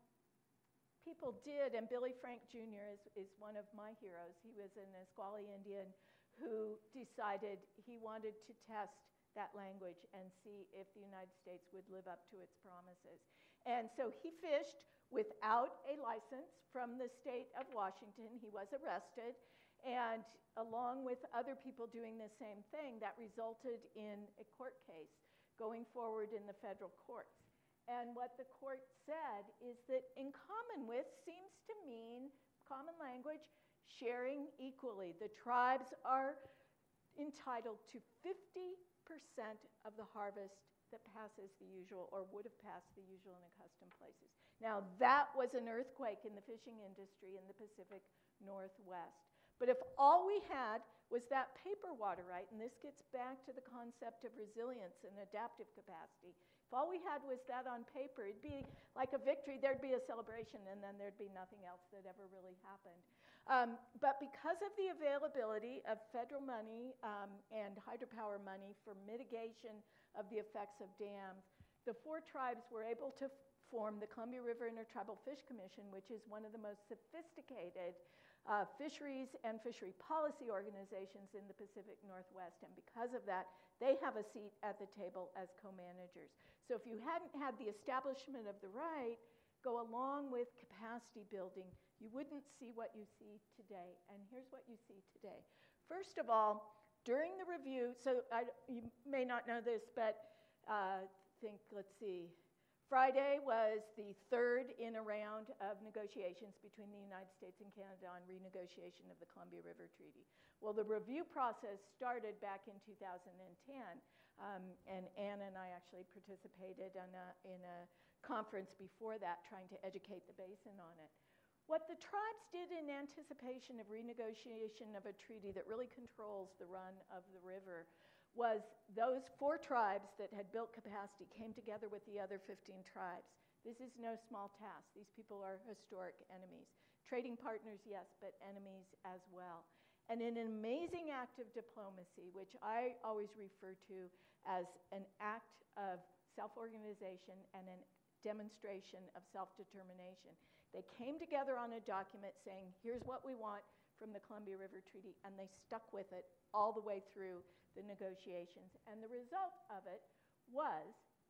people did, and Billy Frank Junior is, is one of my heroes. He was an Nisqually Indian who decided he wanted to test that language and see if the United States would live up to its promises. And so he fished without a license from the state of Washington. He was arrested, and along with other people doing the same thing, that resulted in a court case going forward in the federal courts. And what the court said is that in common with seems to mean common language, sharing equally. The tribes are entitled to fifty percent of the harvest that passes the usual, or would have passed the usual and accustomed places. Now, that was an earthquake in the fishing industry in the Pacific Northwest. But if all we had was that paper water right, and this gets back to the concept of resilience and adaptive capacity, if all we had was that on paper, it'd be like a victory. There'd be a celebration, and then there'd be nothing else that ever really happened. Um, but because of the availability of federal money um, and hydropower money for mitigation of the effects of dams, the four tribes were able to form the Columbia River Intertribal Fish Commission, which is one of the most sophisticated uh, fisheries and fishery policy organizations in the Pacific Northwest. And because of that, they have a seat at the table as co-managers. So if you hadn't had the establishment of the right go along with capacity building, you wouldn't see what you see today. And here's what you see today. First of all, during the review, so I, you may not know this, but uh, think, let's see, Friday was the third in a round of negotiations between the United States and Canada on renegotiation of the Columbia River Treaty. Well, the review process started back in two thousand ten, um, and Ann and I actually participated in a, in a conference before that trying to educate the basin on it. What the tribes did in anticipation of renegotiation of a treaty that really controls the run of the river was those four tribes that had built capacity came together with the other fifteen tribes. This is no small task. These people are historic enemies. Trading partners, yes, but enemies as well. And in an amazing act of diplomacy, which I always refer to as an act of self-organization and a demonstration of self-determination, they came together on a document saying, here's what we want from the Columbia River Treaty, and they stuck with it all the way through the negotiations. And the result of it was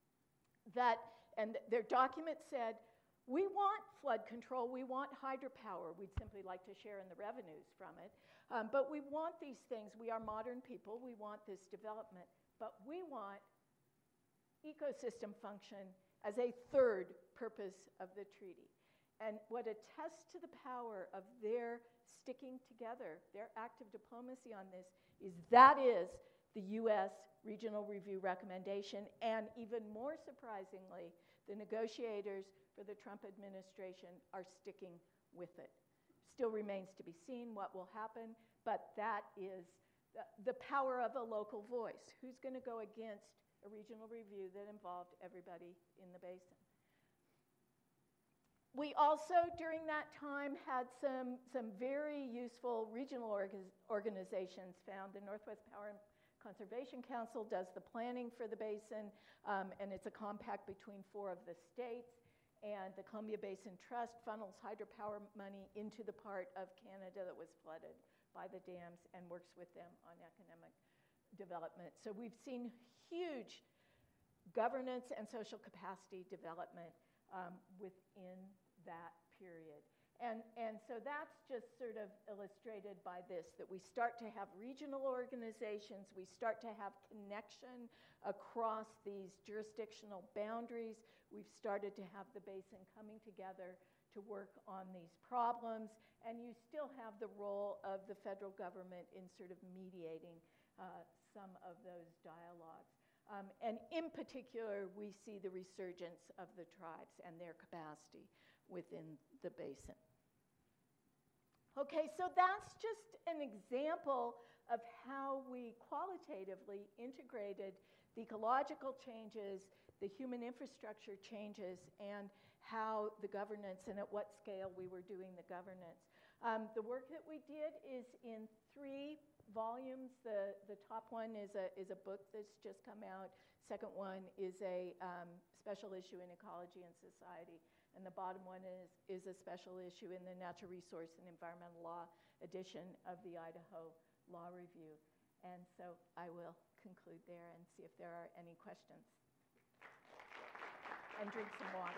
that, and th- their document said, we want flood control, we want hydropower, we'd simply like to share in the revenues from it, um, but we want these things, we are modern people, we want this development, but we want ecosystem function as a third purpose of the treaty. And what attests to the power of their sticking together, their act of diplomacy on this, is that is the U S Regional Review recommendation, and even more surprisingly, the negotiators for the Trump administration are sticking with it. Still remains to be seen what will happen, but that is the, the power of a local voice. Who's going to go against a regional review that involved everybody in the basin? We also, during that time, had some, some very useful regional orga- organizations found. The Northwest Power and Conservation Council does the planning for the basin, um, and it's a compact between four of the states. And the Columbia Basin Trust funnels hydropower money into the part of Canada that was flooded by the dams and works with them on economic development. So we've seen huge governance and social capacity development um, within that period. And, and so that's just sort of illustrated by this, that we start to have regional organizations, we start to have connection across these jurisdictional boundaries, we've started to have the basin coming together to work on these problems, and you still have the role of the federal government in sort of mediating uh, some of those dialogues. Um, and in particular, we see the resurgence of the tribes and their capacity within the basin. Okay, so that's just an example of how we qualitatively integrated the ecological changes, the human infrastructure changes, and how the governance and at what scale we were doing the governance. Um, the work that we did is in three volumes. The, the top one is a, is a book that's just come out. Second one is a um, special issue in Ecology and Society. And the bottom one is, is a special issue in the Natural Resource and Environmental Law edition of the Idaho Law Review. And so I will conclude there and see if there are any questions. And drink some water.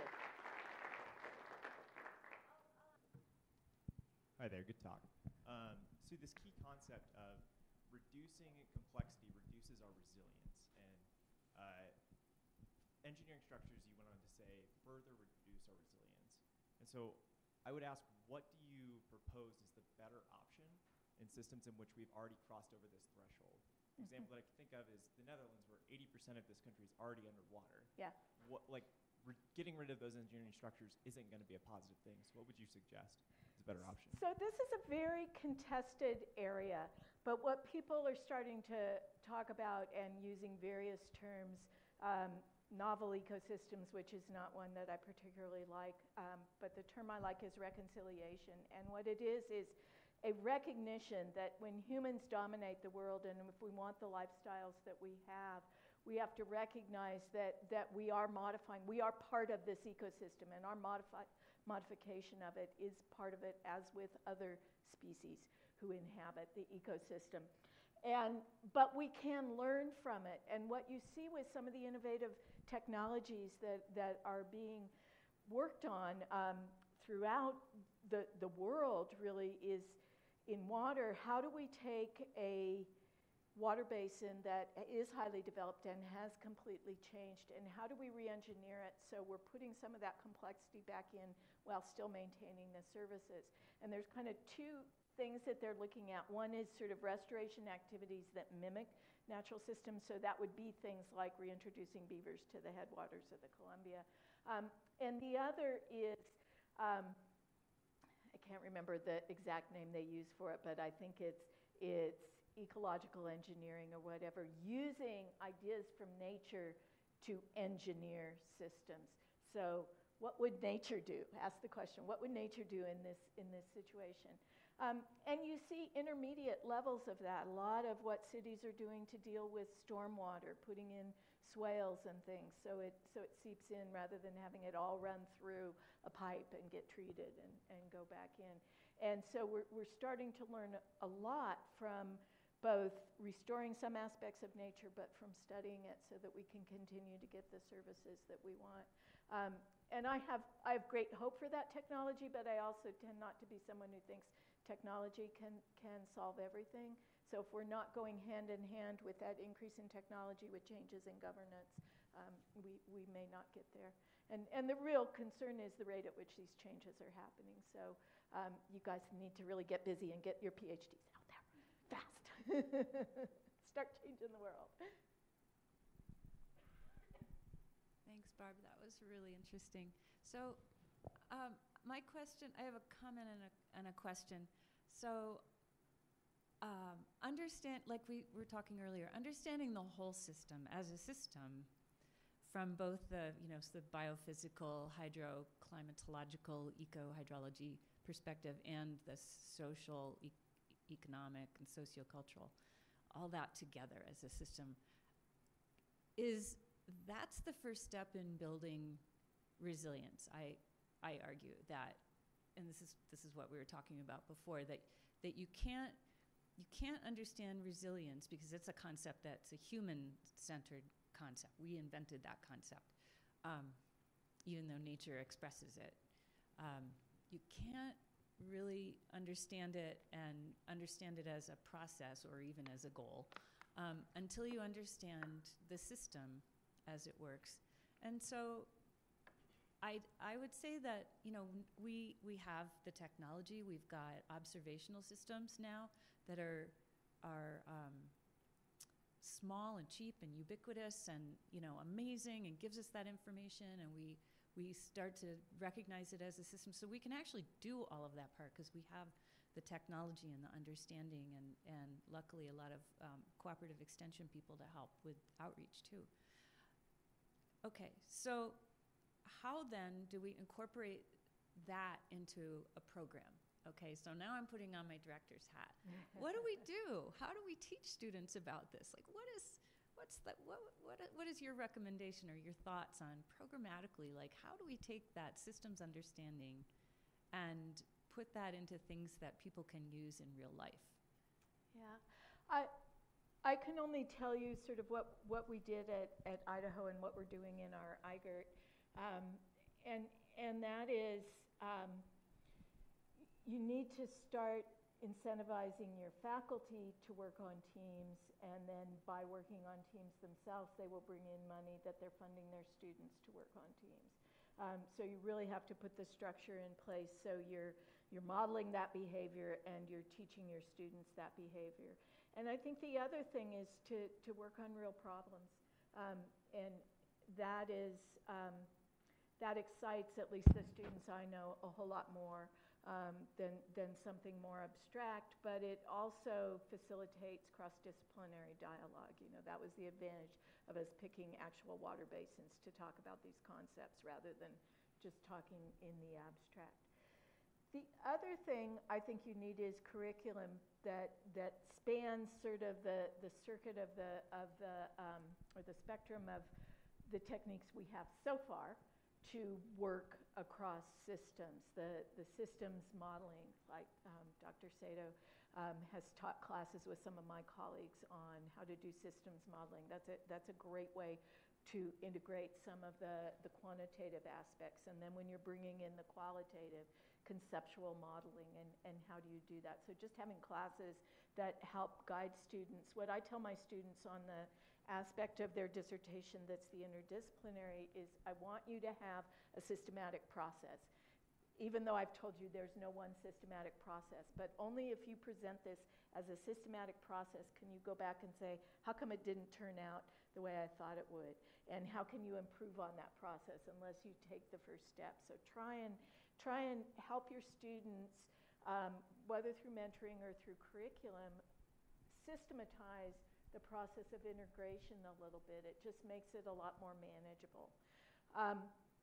Hi there, good talk. Um, so this key concept of reducing complexity reduces our resilience. And uh, engineering structures, you went on to say, further reduce our resilience. And so I would ask, what do you propose is the better option in systems in which we've already crossed over this threshold? An Mm-hmm. example that I can think of is the Netherlands, where eighty percent of this country is already underwater. Yeah. What, like, re getting rid of those engineering structures isn't going to be a positive thing. So what would you suggest is a better option? So this is a very contested area, but what people are starting to talk about and using various terms, um, novel ecosystems, which is not one that I particularly like, um, but the term I like is reconciliation. And what it is is a recognition that when humans dominate the world and if we want the lifestyles that we have, we have to recognize that, that we are modifying, we are part of this ecosystem, and our modifi- modification of it is part of it, as with other species who inhabit the ecosystem. And, but we can learn from it. And what you see with some of the innovative technologies that, that are being worked on um, throughout the, the world really is in water. How do we take a water basin that is highly developed and has completely changed, and how do we re-engineer it so we're putting some of that complexity back in while still maintaining the services? And there's kind of two things that they're looking at. One is sort of restoration activities that mimic natural systems, so that would be things like reintroducing beavers to the headwaters of the Columbia. Um, and the other is, um, I can't remember the exact name they use for it, but I think it's, it's ecological engineering or whatever, using ideas from nature to engineer systems. So what would nature do? Ask the question, what would nature do in this, in this situation? Um, and you see intermediate levels of that. A lot of what cities are doing to deal with stormwater, putting in swales and things so it, so it seeps in rather than having it all run through a pipe and get treated and, and go back in. And so we're, we're starting to learn a lot from both restoring some aspects of nature, but from studying it so that we can continue to get the services that we want. Um, and I have, I have great hope for that technology, but I also tend not to be someone who thinks technology can, can solve everything. So if we're not going hand in hand with that increase in technology with changes in governance, um, we, we may not get there. And, and the real concern is the rate at which these changes are happening. So um, you guys need to really get busy and get your PhDs out there fast. Start changing the world. Thanks, Barb. That was really interesting. So um, my question, I have a comment and a, and a question. So um, understand, like we were talking earlier, understanding the whole system as a system from both the, you know, the biophysical, hydroclimatological, eco-hydrology perspective and the social, e economic, and sociocultural, all that together as a system, is that's the first step in building resilience. I, I argue that, and this is, this is what we were talking about before, that, that you can't, you can't understand resilience because it's a concept that's a human-centered concept. We invented that concept, um, even though nature expresses it. Um, you can't really understand it and understand it as a process or even as a goal um, until you understand the system as it works. And so I, I would say that, you know, we, we have the technology. We've got observational systems now that are, are um, small and cheap and ubiquitous and, you know, amazing and gives us that information, and we, we start to recognize it as a system. So we can actually do all of that part because we have the technology and the understanding, and, and luckily a lot of um, cooperative extension people to help with outreach too. Okay, so how then do we incorporate that into a program? Okay, so now I'm putting on my director's hat. What do we do? How do we teach students about this? Like, what is, what's the, what, what, what is your recommendation or your thoughts on programmatically, like how do we take that systems understanding and put that into things that people can use in real life? Yeah, I, I can only tell you sort of what, what we did at, at Idaho and what we're doing in our I G E R T. Um, and, and that is, um, you need to start incentivizing your faculty to work on teams, and then by working on teams themselves, they will bring in money that they're funding their students to work on teams. Um, so you really have to put the structure in place so you're, you're modeling that behavior and you're teaching your students that behavior. And I think the other thing is to, to work on real problems. Um, and that is, um, that excites at least the students I know a whole lot more um, than, than something more abstract, but it also facilitates cross-disciplinary dialogue. You know, that was the advantage of us picking actual water basins to talk about these concepts rather than just talking in the abstract. The other thing I think you need is curriculum that, that spans sort of the, the circuit of the, of the, um, or the spectrum of the techniques we have so far to work across systems. The, the systems modeling, like um, Doctor Sato um, has taught classes with some of my colleagues on how to do systems modeling. That's a, that's a great way to integrate some of the, the quantitative aspects. And then when you're bringing in the qualitative, conceptual modeling, and, and how do you do that? So just having classes that help guide students. What I tell my students on the aspect of their dissertation that's the interdisciplinary is I want you to have a systematic process. Even though I've told you there's no one systematic process, but only if you present this as a systematic process can you go back and say, how come it didn't turn out the way I thought it would? And how can you improve on that process unless you take the first step? So try and, try and help your students, um, whether through mentoring or through curriculum, systematize the process of integration a little bit. It just makes it a lot more manageable. Um,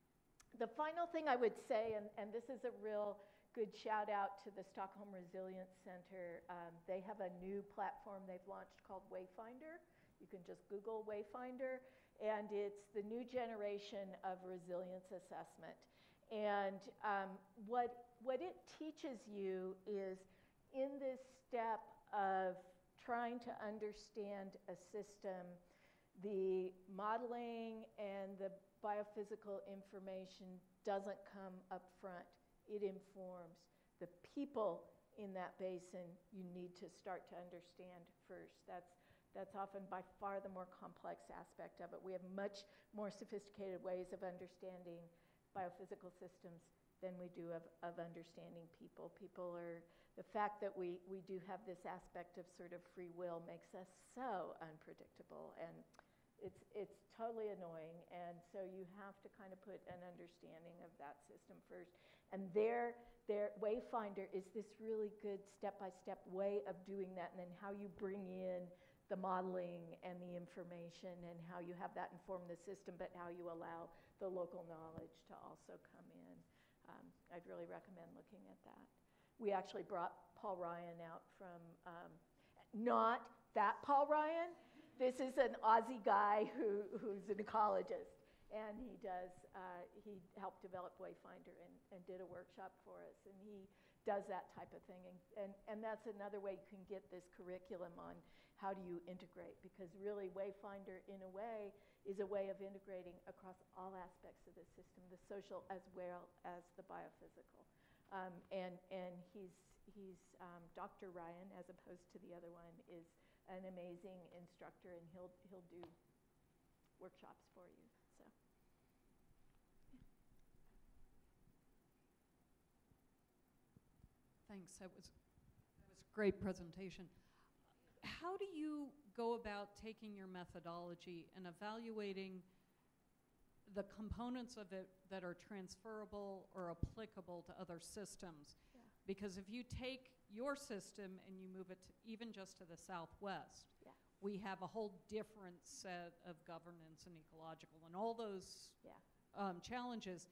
the final thing I would say, and, and this is a real good shout out to the Stockholm Resilience Center, um, they have a new platform they've launched called Wayfinder. You can just Google Wayfinder, and it's the new generation of resilience assessment. And um, what, what it teaches you is in this step of trying to understand a system, the modeling and the biophysical information doesn't come up front. It informs. The people in that basin you need to start to understand first. That's, that's often by far the more complex aspect of it. We have much more sophisticated ways of understanding biophysical systems than we do of, of understanding people. People are, the fact that we, we do have this aspect of sort of free will makes us so unpredictable, and it's, it's totally annoying, and so you have to kind of put an understanding of that system first. And their, their Wayfinder is this really good step-by-step way of doing that, and then how you bring in the modeling and the information and how you have that inform the system, but how you allow the local knowledge to also come in. Um, I'd really recommend looking at that. We actually brought Paul Ryan out from, um, not that Paul Ryan. This is an Aussie guy who, who's an ecologist, and he does, uh, he helped develop Wayfinder and, and did a workshop for us, and he does that type of thing. And, and, and that's another way you can get this curriculum on how do you integrate, because really Wayfinder, in a way, is a way of integrating across all aspects of the system, the social as well as the biophysical. Um, and, and he's, he's um, Doctor Ryan, as opposed to the other one, is an amazing instructor, and he'll, he'll do workshops for you. So, yeah. Thanks. That was, that was a great presentation. How do you go about taking your methodology and evaluating the components of it that are transferable or applicable to other systems? Yeah. Because if you take your system and you move it to even just to the southwest, Yeah. we have a whole different set of governance and ecological and all those Yeah. um, challenges.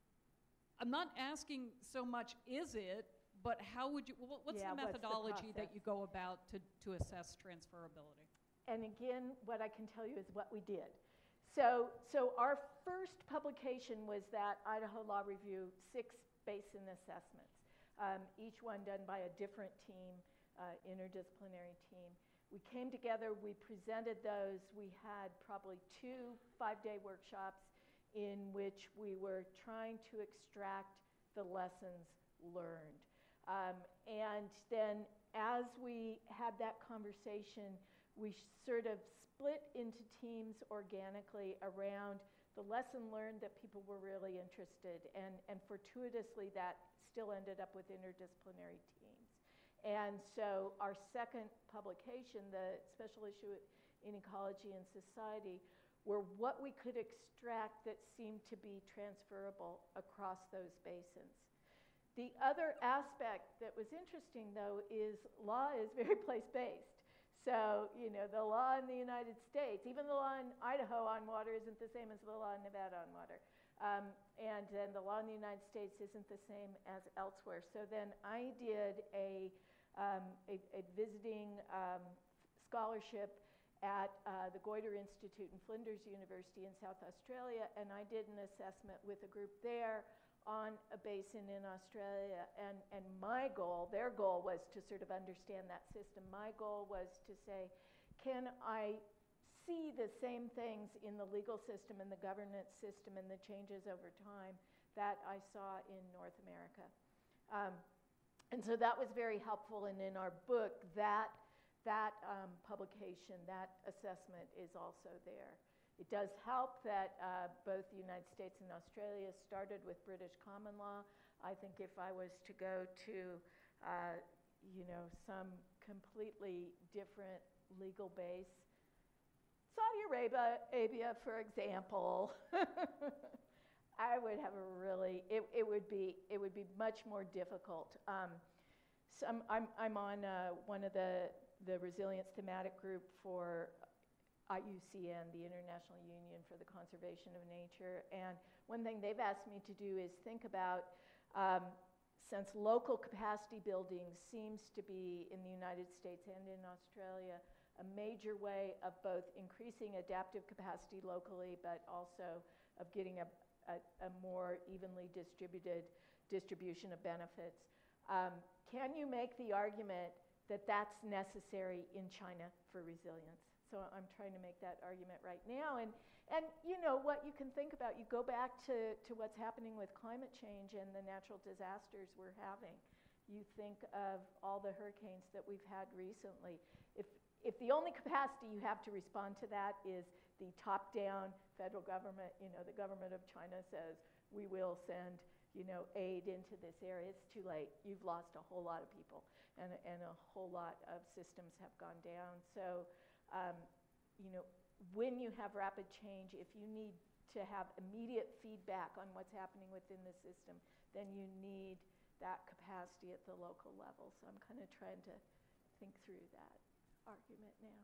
I'm not asking so much, is it, but how would you, wh- what's Yeah, the what's the methodology that process? you go about to, to assess transferability? And again, what I can tell you is what we did. So, so our first publication was that Idaho Law Review six basin assessments, um, each one done by a different team, uh, interdisciplinary team. We came together, we presented those. We had probably two five-day workshops in which we were trying to extract the lessons learned. Um, and then as we had that conversation, we sort of split into teams organically around the lesson learned that people were really interested in, and, and fortuitously that still ended up with interdisciplinary teams. And so our second publication, the special issue in Ecology and Society, were what we could extract that seemed to be transferable across those basins. The other aspect that was interesting, though, is law is very place-based. So, you know, the law in the United States, even the law in Idaho on water isn't the same as the law in Nevada on water. Um, and then the law in the United States isn't the same as elsewhere. So then I did a, um, a, a visiting um, scholarship at uh, the Goiter Institute in Flinders University in South Australia, and I did an assessment with a group there on a basin in Australia, and, and my goal, their goal was to sort of understand that system. My goal was to say, can I see the same things in the legal system and the governance system and the changes over time that I saw in North America? Um, and so that was very helpful, and in our book, that, that um, publication, that assessment is also there. It does help that uh, both the United States and Australia started with British common law. I think if I was to go to, uh, you know, some completely different legal base, Saudi Arabia, Arabia, for example, I would have a really, it, it would be, it would be much more difficult. Um, so I'm, I'm, I'm on uh, one of the, the resilience thematic group for I U C N, the International Union for the Conservation of Nature, and one thing they've asked me to do is think about, um, since local capacity building seems to be in the United States and in Australia a major way of both increasing adaptive capacity locally, but also of getting a, a, a more evenly distributed distribution of benefits. Um, can you make the argument that that's necessary in China for resilience? So I'm trying to make that argument right now. And, and you know, what you can think about, you go back to, to what's happening with climate change and the natural disasters we're having. You think of all the hurricanes that we've had recently. If, if the only capacity you have to respond to that is the top-down federal government, you know, the government of China says, we will send, you know, aid into this area, it's too late. You've lost a whole lot of people, and, and a whole lot of systems have gone down. So, Um, you know, when you have rapid change, if you need to have immediate feedback on what's happening within the system, then you need that capacity at the local level. So I'm kind of trying to think through that argument now.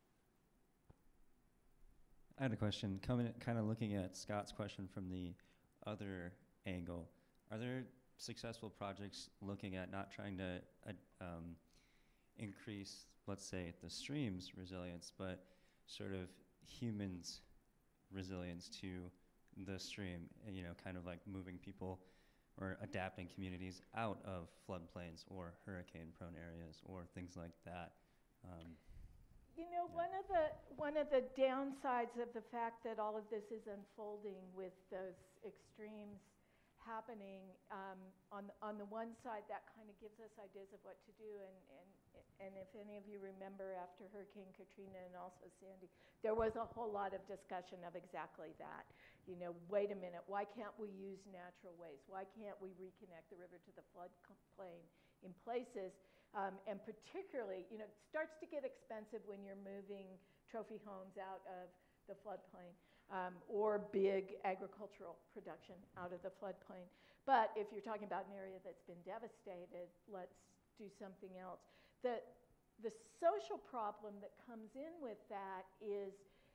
I had a question, coming, kind of looking at Scott's question from the other angle. Are there successful projects looking at not trying to uh, um, increase, let's say, the stream's resilience, but sort of humans' resilience to the stream, and, you know, kind of like moving people or adapting communities out of floodplains or hurricane-prone areas or things like that. Um, You know, Yeah. one of the one of the downsides of the fact that all of this is unfolding with those extremes happening, um, on the, on the one side, that kind of gives us ideas of what to do, and, and and if any of you remember after Hurricane Katrina and also Sandy, there was a whole lot of discussion of exactly that. You know, wait a minute, why can't we use natural ways? Why can't we reconnect the river to the floodplain in places? Um, and particularly, you know, it starts to get expensive when you're moving trophy homes out of the floodplain. um, or big agricultural production out of the floodplain. But if you're talking about an area that's been devastated, let's do something else. The, the social problem that comes in with that is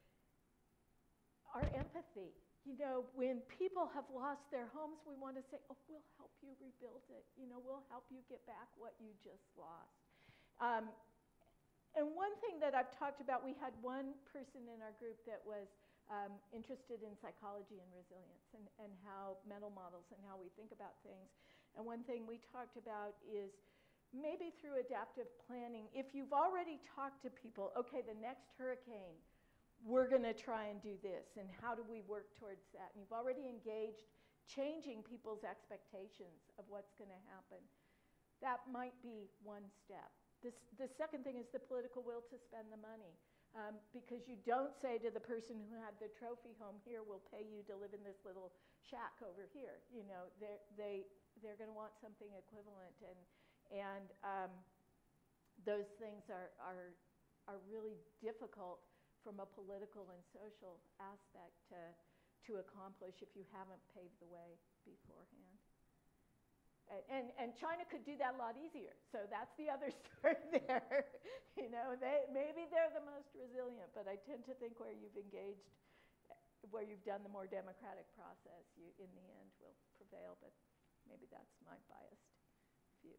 our empathy. You know, when people have lost their homes, we want to say, oh, we'll help you rebuild it. You know, we'll help you get back what you just lost. Um, and one thing that I've talked about, we had one person in our group that was um, interested in psychology and resilience and, and how mental models and how we think about things. And one thing we talked about is maybe through adaptive planning, if you've already talked to people, okay, the next hurricane, we're going to try and do this, and how do we work towards that? And you've already engaged changing people's expectations of what's going to happen. That might be one step. This, the second thing is the political will to spend the money, um, because you don't say to the person who had the trophy home, here, we'll pay you to live in this little shack over here. You know, they're, they, they're going to want something equivalent, and, and um, those things are, are, are really difficult from a political and social aspect to, to accomplish if you haven't paved the way beforehand. And, and, and China could do that a lot easier. So that's the other story there. You know, they, maybe they're the most resilient, but I tend to think where you've engaged, where you've done the more democratic process, you, in the end, will prevail. But maybe that's my biased view.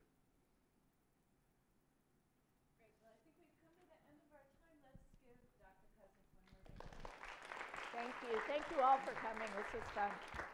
Great. Well, I think we've come to the end of our time. Let's give Doctor Cosens one more thing. Thank you. Thank you all for coming. This was fun.